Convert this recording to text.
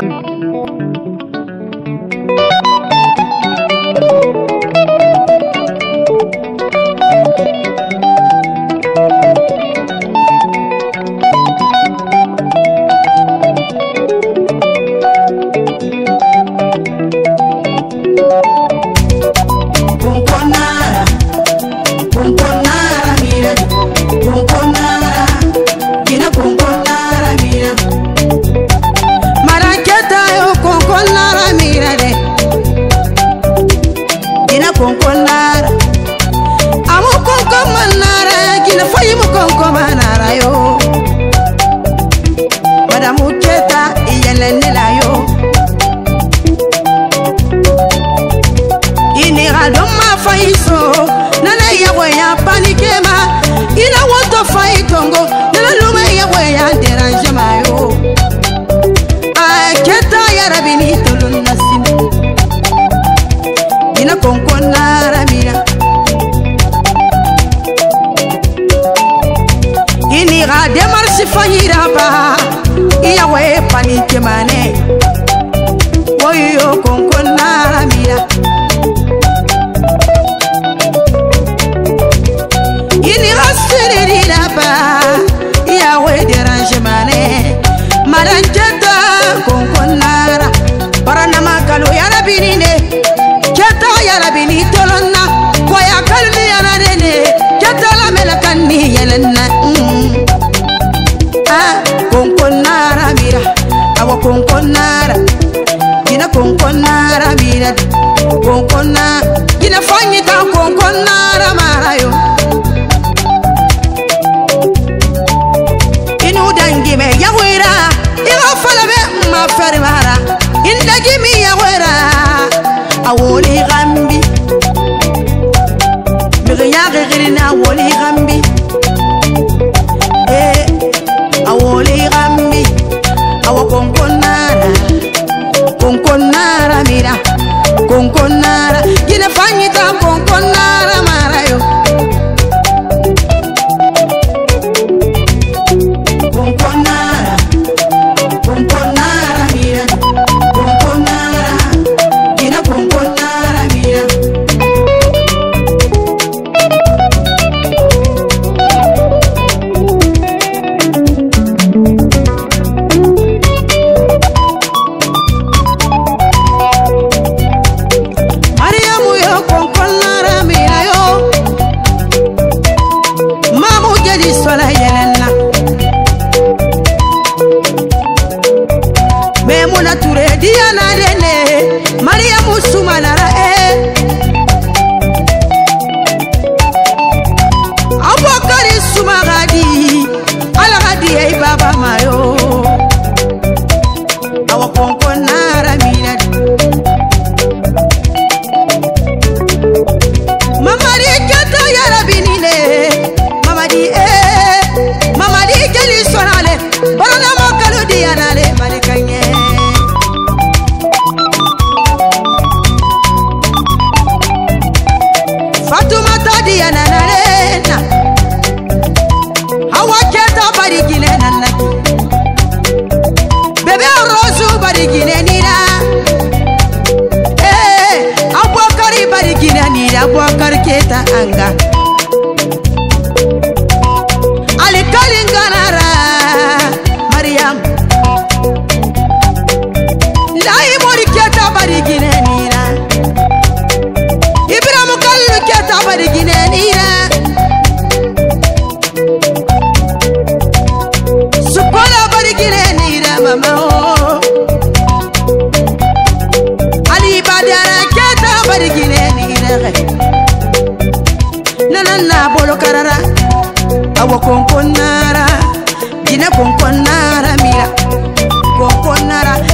Konkon Nara, amu Konkon man Nara, gina fayi mu Konkon man Nara yo. Madamu keta iyelene la yo. Ini radom ma fayi so, nana yawe ya panike ma. Ina woto fayi Kongo, nana lume yawe ya derange ma yo. A keta ya rabini tolun nasim. Ina Konkon Nara mira. Ini ga demarche fanyira ba. Iya we panike mane. Woyo Konkon Nara mira. Ini ga serira ba. Iya we derange mane. Maranjeta Konkon Nara. Barana makalo ya rabinine. Keta ya rabini tolonna. Koya kalmi ya nene. Keta la melakani yelena. Konkon Nara mira. Awa Konkon Nara. Gina Konkon Nara mira. Konkon Nara. Gina fanyita Konkon Nara marayo. Inu dangi me ya wera. Iga fala be ma feri mara. Indagi mi ya wera. Awoli gambi. Miriya girina awoli gambi. Awoli gambi. Awa Konkon Nara. Konkon Nara mira. Konkon Nara. Gina fanyita Konkon Nara marayo. Konkon Nara. Konkon Nara mira. Konkon Nara. Gina Konkon Nara mira. Mariamu yo Konkon Nara mira yo. Mamu jadi sola yelena. Memuna ture diana dene. Mariamu suma Nara Abakari suma gadi. Ala gadi baba mayo. Awa Konkon Nara mira. Mamadi kata ya rabinine. Mamadi Mamadi keli sonale. Barana makalu dianale malikanye. Fatuma tadi ananarena. Hawa keta barigine nanaki. Bebe rozu barigine nira. Abakari barigine nira. Abakari keta anga. Alikali nganara. Mariam. Lai mori keta barigine nira. Ibrahim kallu keta barigine nira. Sukola barigine nira mama oh. Ali badara keta barigine nira. Nana bolo karara. Awa Konkon Nara. Gina Konkon Nara mira. Konkon Nara.